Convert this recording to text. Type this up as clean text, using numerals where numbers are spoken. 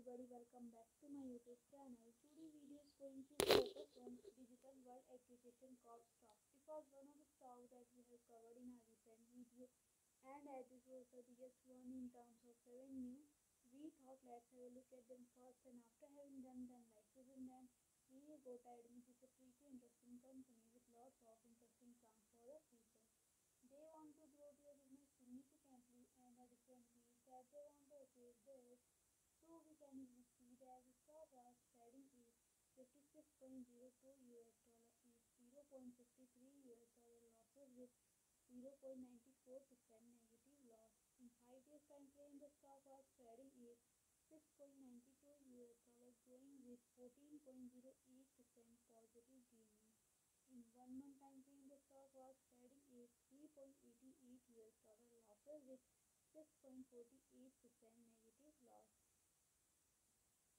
everybody, welcome back to my YouTube channel. Today video is going to focus on Digital World Acquisition Corp stock. It was one of the stocks that we have covered in our recent video, and as this was the biggest one in terms of revenue, we thought let's have a look at them first, and after having done the analysis in them, we got admit it's a pretty interesting company with lots of interesting plans for the future. They want to grow their business significantly, and the different ways that they want to achieve this. So we can easily see that the stock was trading is 56.02 US dollar is 0.53 US dollar losses with 0.94% negative loss. In 5 days time frame, the stock was trading is 6.92 US dollar growing with 14.08% positive gain. In 1 month time frame, the stock was trading is 3.88 US dollar losses with 6.48% negative loss.